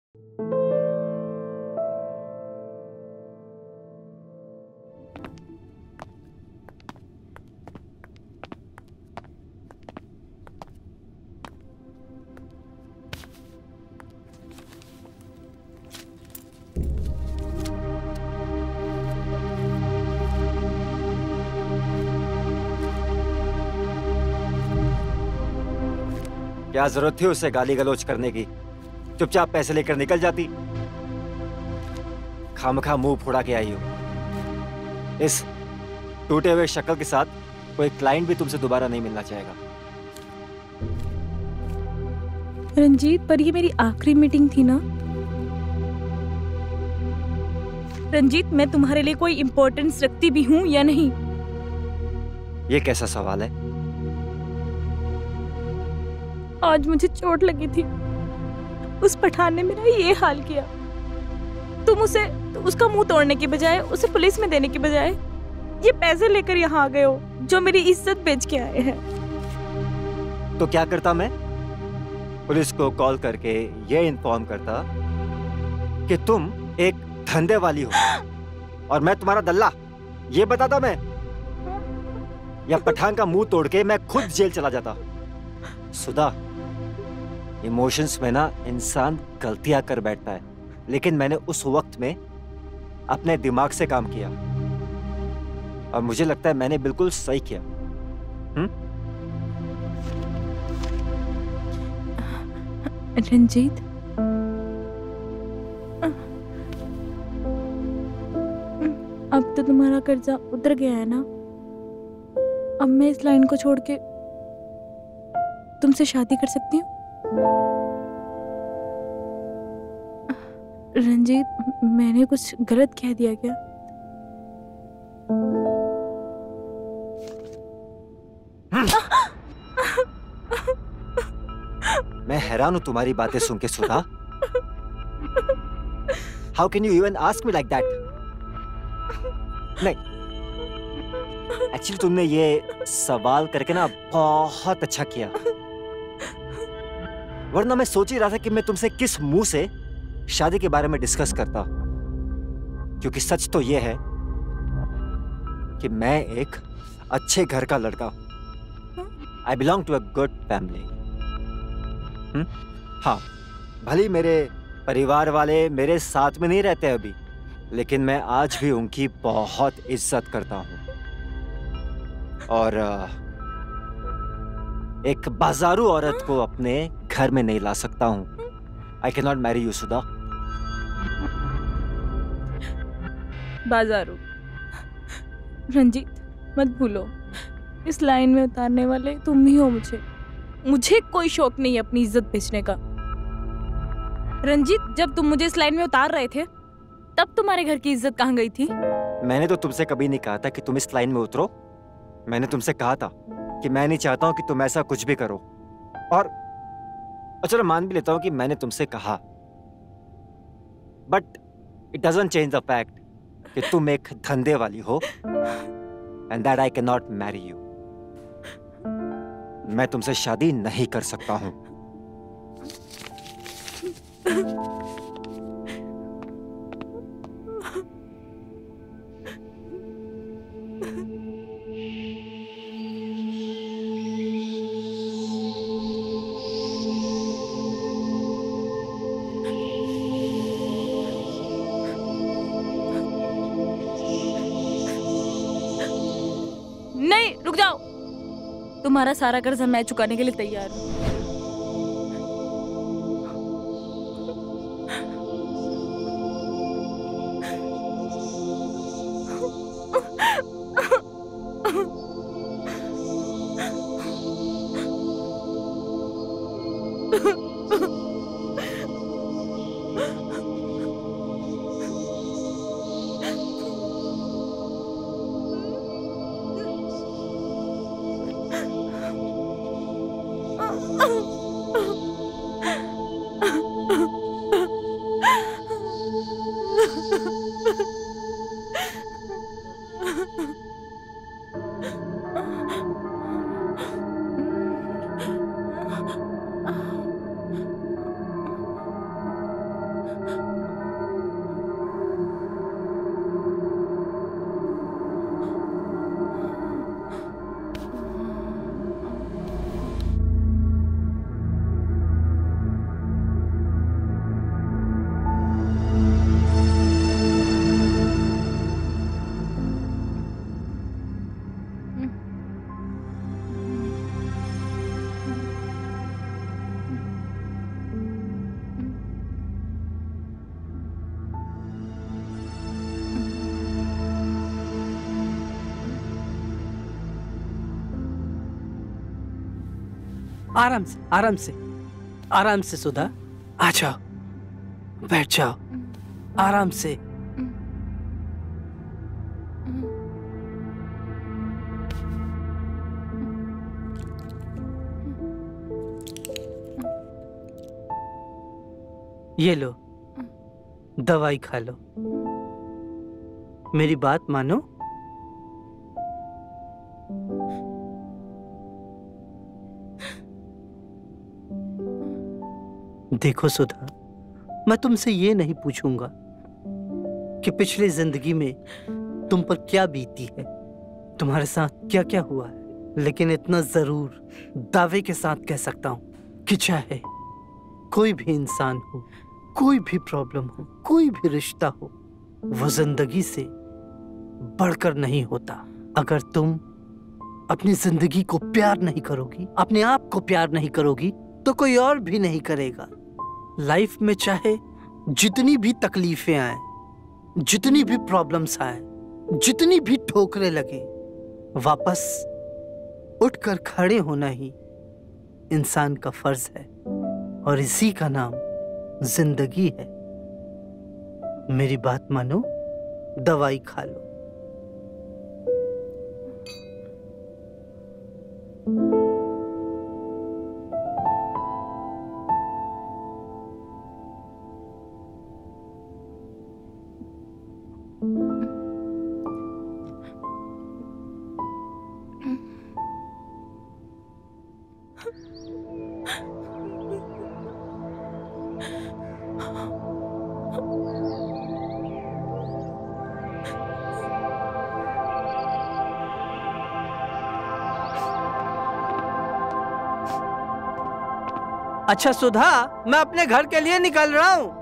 क्या जरूरत थी उसे गाली गलौज करने की? चुपचाप पैसे लेकर निकल जाती। खामखा मुंह फोड़ा के आई हो। इस टूटे हुए शक्ल के साथ कोई क्लाइंट भी तुमसे दोबारा नहीं मिलना चाहेगा। रंजीत, पर ये मेरी आखिरी मीटिंग थी ना। रंजीत, मैं तुम्हारे लिए कोई इंपॉर्टेंस रखती भी हूँ या नहीं? ये कैसा सवाल है? आज मुझे चोट लगी थी, उस पठान ने मेरा ये हाल किया। तुम उसका मुंह तोड़ने के बजाय, उसे पुलिस में देने के बजाय ये पैसे लेकर यहाँ आ गए हो जो मेरी इज्जत बेच के आए हैं। तो क्या करता मैं? पुलिस को कॉल करके ये इन्फॉर्म करता कि तुम एक धंधे वाली हो और मैं तुम्हारा दल्ला, ये बताता मैं। या पठान का मुंह तोड़ के मैं खुद जेल चला जाता। सुधा, इमोशंस में ना इंसान गलतियां कर बैठता है, लेकिन मैंने उस वक्त में अपने दिमाग से काम किया और मुझे लगता है मैंने बिल्कुल सही किया। रंजीत, अब तो तुम्हारा कर्जा उतर गया है ना। अब मैं इस लाइन को छोड़ के तुमसे शादी कर सकती हूँ? रंजीत, मैंने कुछ गलत कह दिया क्या? मैं हैरान हूं तुम्हारी बातें सुन के Sudha. How can you even ask me like that? नहीं, एक्चुअली तुमने ये सवाल करके ना बहुत अच्छा किया, वरना मैं सोच ही रहा था कि मैं तुमसे किस मुंह से शादी के बारे में डिस्कस करता। क्योंकि सच तो यह है कि मैं एक अच्छे घर का लड़का हूं। I belong to a good family. हाँ, भले मेरे परिवार वाले मेरे साथ में नहीं रहते अभी, लेकिन मैं आज भी उनकी बहुत इज्जत करता हूं। और एक बाजारू औरत को अपने घर में नहीं ला सकता हूं। I can not marry you Sudha. बाजारू? रंजीत, मत भूलो, इस लाइन में उतारने वाले तुम ही हो। मुझे कोई शौक नहीं है अपनी इज्जत बेचने का। रंजीत, जब तुम मुझे इस लाइन में उतार रहे थे तब तुम्हारे घर की इज्जत कहाँ गई थी? मैंने तो तुमसे कभी नहीं कहा था कि तुम इस लाइन में उतरो। मैंने तुमसे कहा था कि मैं नहीं चाहता हूं कि तुम ऐसा कुछ भी करो। और चलो मान भी लेता हूं कि मैंने तुमसे कहा, but it doesn't change the fact कि तुम एक धंधे वाली हो and that I can not marry you. मैं तुमसे शादी नहीं कर सकता हूं। नहीं, रुक जाओ। तुम्हारा सारा कर्जा मैं चुकाने के लिए तैयार हूँ। आराम से, आराम से, आराम से सुधा। आ जाओ, बैठ जाओ, आराम से। ये लो, दवाई खा लो। मेरी बात मानो। देखो सुधा, मैं तुमसे ये नहीं पूछूंगा कि पिछली जिंदगी में तुम पर क्या बीती है, तुम्हारे साथ क्या क्या हुआ है, लेकिन इतना जरूर दावे के साथ कह सकता हूं कि चाहे कोई भी इंसान हो, कोई भी प्रॉब्लम हो, कोई भी रिश्ता हो, वो जिंदगी से बढ़कर नहीं होता। अगर तुम अपनी जिंदगी को प्यार नहीं करोगी, अपने आप को प्यार नहीं करोगी, तो कोई और भी नहीं करेगा। लाइफ में चाहे जितनी भी तकलीफें आए, जितनी भी प्रॉब्लम्स आए, जितनी भी ठोकरें लगे, वापस उठकर खड़े होना ही इंसान का फर्ज है, और इसी का नाम जिंदगी है। मेरी बात मानो, दवाई खा लो। अच्छा सुधा, मैं अपने घर के लिए निकल रहा हूं।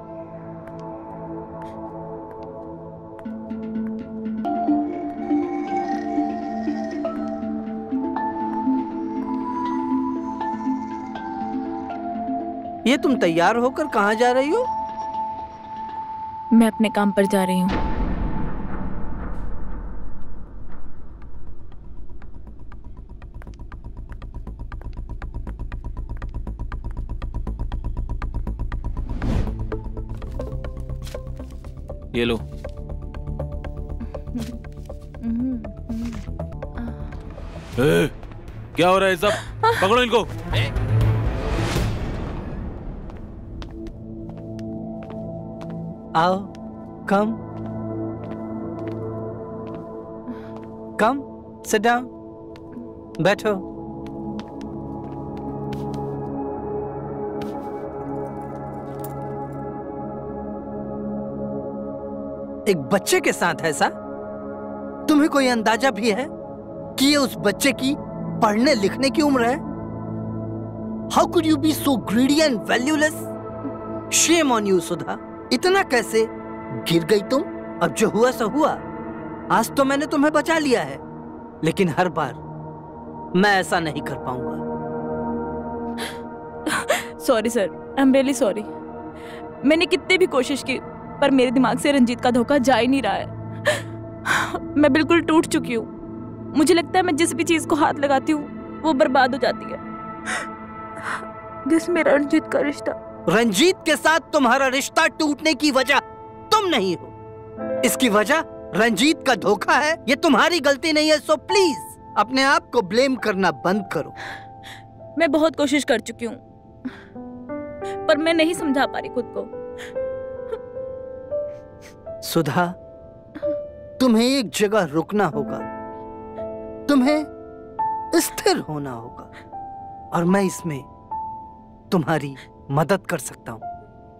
ये तुम तैयार होकर कहां जा रही हो? मैं अपने काम पर जा रही हूँ। ये लो। क्या हो रहा है सब? पकड़ो इनको। आओ, कम कम, सिट डाउन, बैठो। एक बच्चे के साथ ऐसा? तुम्हें कोई अंदाजा भी है कि ये उस बच्चे की पढ़ने लिखने की उम्र है? How could you be so greedy and valueless? Shame on you Sudha. इतना कैसे गिर गई तुम? अब जो हुआ सो हुआ। आज तो मैंने तुम्हें बचा लिया है, लेकिन हर बार मैं ऐसा नहीं कर पाऊंगा। Sorry sir, I am really sorry. मैंने कितनी भी कोशिश की, पर मेरे दिमाग से रंजीत का धोखा जा ही नहीं रहा है। मैं बिल्कुल टूट चुकी हूँ। मुझे लगता है मैं जिस भी चीज को हाथ लगाती हूँ वो बर्बाद हो जाती है, जिसमें रंजीत का रिश्ता। रंजीत के साथ तुम्हारा रिश्ता टूटने की वजह तुम नहीं हो। इसकी वजह रंजीत का धोखा है। ये तुम्हारी गलती नहीं है, सो प्लीज अपने आप को ब्लेम करना बंद करो। मैं बहुत कोशिश कर चुकी हूँ, पर मैं नहीं समझा पा रही खुद को। सुधा, तुम्हें एक जगह रुकना होगा, तुम्हें स्थिर होना होगा, और मैं इसमें तुम्हारी मदद कर सकता हूं।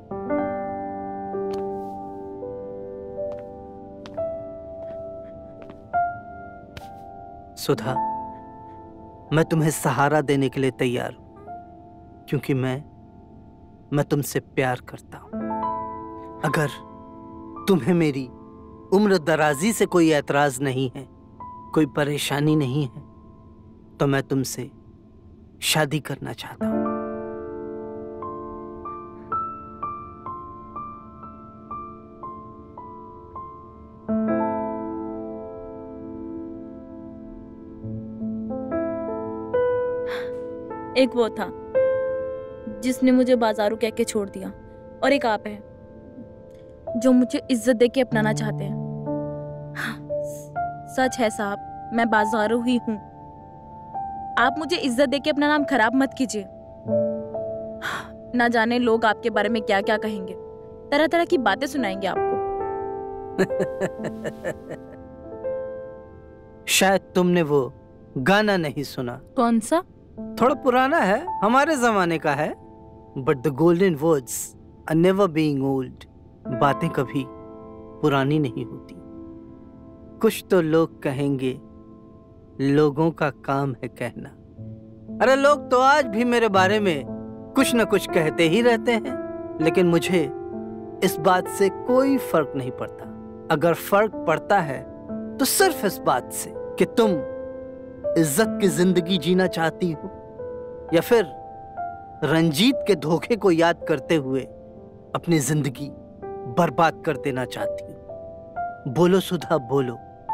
सुधा, मैं तुम्हें सहारा देने के लिए तैयार हूं, क्योंकि मैं तुमसे प्यार करता हूं। अगर तुम्हें मेरी उम्र दराजी से कोई ऐतराज नहीं है, कोई परेशानी नहीं है, तो मैं तुमसे शादी करना चाहता हूं। एक वो था जिसने मुझे बाजारू कह के छोड़ दिया, और एक आप है जो मुझे इज्जत दे के अपनाना चाहते हैं। सच है साहब, मैं बाजारू ही हूँ। आप मुझे इज्जत दे के अपना नाम खराब मत कीजिए। ना जाने लोग आपके बारे में क्या क्या कहेंगे, तरह तरह की बातें सुनाएंगे आपको। शायद तुमने वो गाना नहीं सुना। कौन सा? थोड़ा पुराना है, हमारे जमाने का है। But the golden words are never being old. बातें कभी पुरानी नहीं होती। कुछ तो लोग कहेंगे, लोगों का काम है कहना। अरे लोग तो आज भी मेरे बारे में कुछ न कुछ कहते ही रहते हैं, लेकिन मुझे इस बात से कोई फर्क नहीं पड़ता। अगर फर्क पड़ता है तो सिर्फ इस बात से कि तुम इज्जत की जिंदगी जीना चाहती हो या फिर रंजीत के धोखे को याद करते हुए अपनी जिंदगी बर्बाद कर देना चाहती हो। बोलो सुधा, बोलो।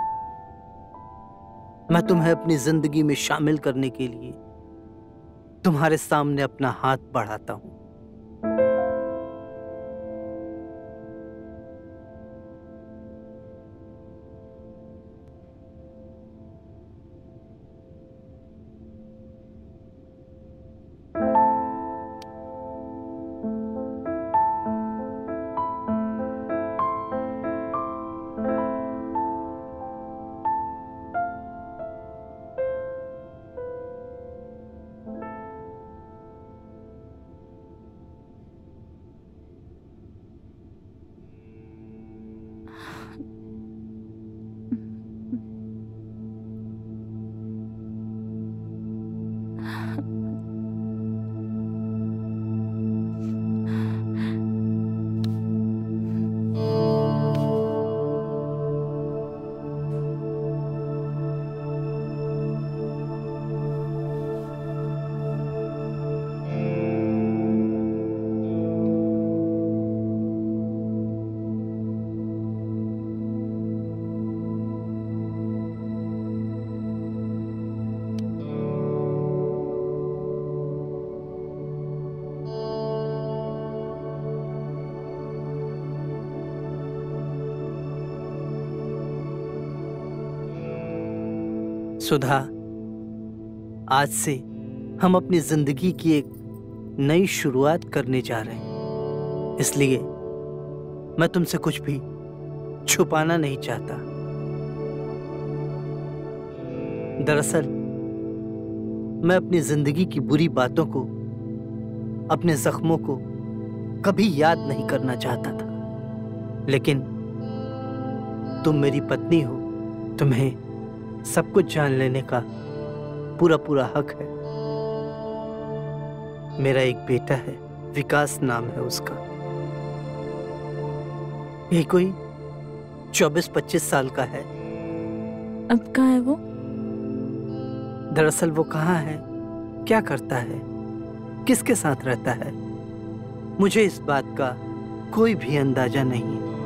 मैं तुम्हें अपनी जिंदगी में शामिल करने के लिए तुम्हारे सामने अपना हाथ बढ़ाता हूं। सुधा, आज से हम अपनी जिंदगी की एक नई शुरुआत करने जा रहे हैं, इसलिए मैं तुमसे कुछ भी छुपाना नहीं चाहता। दरअसल मैं अपनी जिंदगी की बुरी बातों को, अपने जख्मों को कभी याद नहीं करना चाहता था, लेकिन तुम मेरी पत्नी हो, तुम्हें सब कुछ जान लेने का पूरा पूरा हक है। मेरा एक बेटा है, विकास नाम है उसका। ये कोई 24-25 साल का है। अब कहाँ है वो? दरअसल वो कहाँ है, क्या करता है, किसके साथ रहता है, मुझे इस बात का कोई भी अंदाजा नहीं है।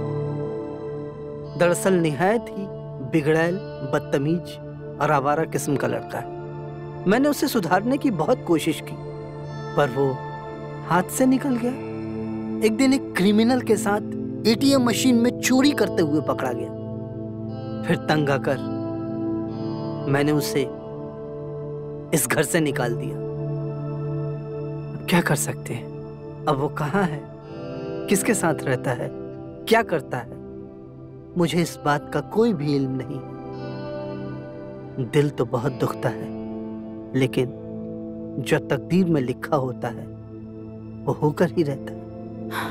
दरअसल निहायत ही बिगड़ैल, बदतमीज और आवारा किस्म का लड़का है। मैंने उसे सुधारने की बहुत कोशिश की, पर वो हाथ से निकल गया। एक दिन एक क्रिमिनल के साथ एटीएम मशीन में चोरी करते हुए पकड़ा गया। फिर तंग आकर मैंने उसे इस घर से निकाल दिया। अब क्या कर सकते हैं? अब वो कहाँ है, किसके साथ रहता है, क्या करता है, मुझे इस बात का कोई भी इल्म नहीं है। दिल तो बहुत दुखता है, लेकिन जो तकदीर में लिखा होता है वो होकर ही रहता है।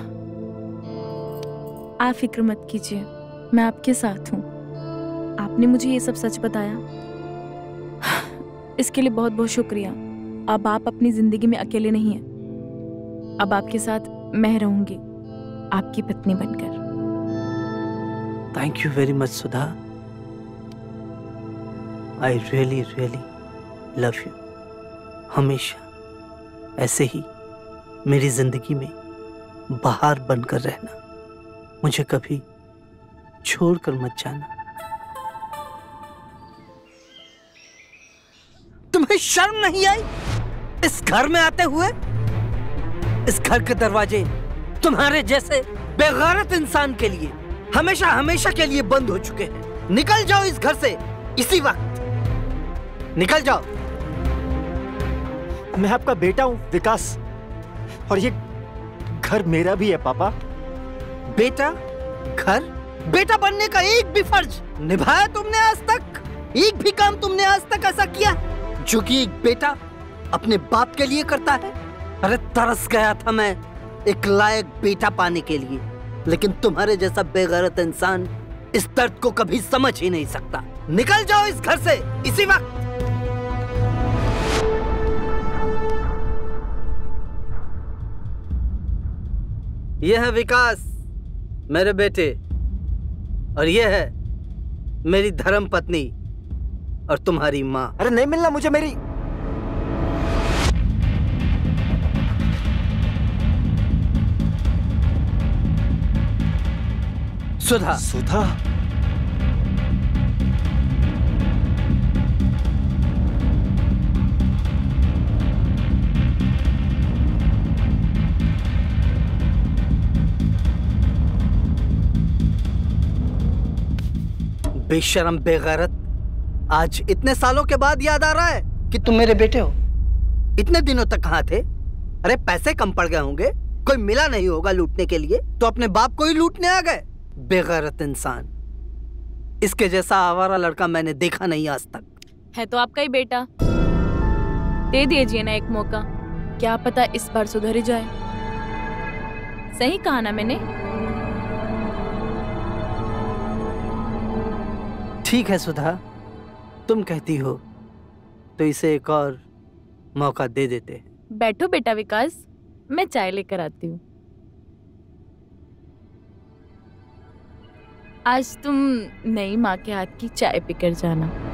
आप फिक्र मत कीजिए, मैं आपके साथ हूँ। आपने मुझे ये सब सच बताया, इसके लिए बहुत बहुत शुक्रिया। अब आप अपनी जिंदगी में अकेले नहीं हैं। अब आपके साथ मैं रहूंगी, आपकी पत्नी बनकर। Thank you very much Sudha. I really really love you. हमेशा ऐसे ही मेरी जिंदगी में बहार बनकर रहना, मुझे कभी छोड़कर मत जाना। तुम्हें शर्म नहीं आई? इस घर में आते हुए इस घर के दरवाजे तुम्हारे जैसे बेगैरत इंसान के लिए हमेशा हमेशा के लिए बंद हो चुके हैं। निकल जाओ इस घर से इसी वक्त, निकल जाओ। मैं आपका बेटा हूं विकास, और ये घर मेरा भी है पापा। बेटा? घर? बेटा बनने का एक भी फर्ज निभाया तुमने आज तक? एक भी काम तुमने आज तक ऐसा किया जो कि एक बेटा अपने बाप के लिए करता है? अरे तरस गया था मैं एक लायक बेटा पाने के लिए, लेकिन तुम्हारे जैसा बेगैरत इंसान इस दर्द को कभी समझ ही नहीं सकता। निकल जाओ इस घर से इसी वक्त। यह है विकास, मेरे बेटे, और यह है मेरी धर्म पत्नी और तुम्हारी माँ। अरे नहीं मिलना मुझे मेरी। सुधा। सुधा? बेशरम बेगैरत, आज इतने सालों के बाद याद आ रहा है कि तुम मेरे बेटे हो? इतने दिनों तक कहाँ थे? अरे पैसे कम पड़ गए होंगे, कोई मिला नहीं होगा लूटने के लिए, तो अपने बाप को ही लूटने आ गए। बेगैरत इंसान, इसके जैसा आवारा लड़का मैंने देखा नहीं आज तक। है तो आपका ही बेटा, दे दीजिए ना एक मौका, क्या पता इस बार सुधर ही जाए। सही कहा ना मैंने? ठीक है सुधा, तुम कहती हो तो इसे एक और मौका दे देते हैं। बैठो बेटा विकास, मैं चाय लेकर आती हूँ। आज तुम नई माँ के हाथ की चाय पीकर जाना।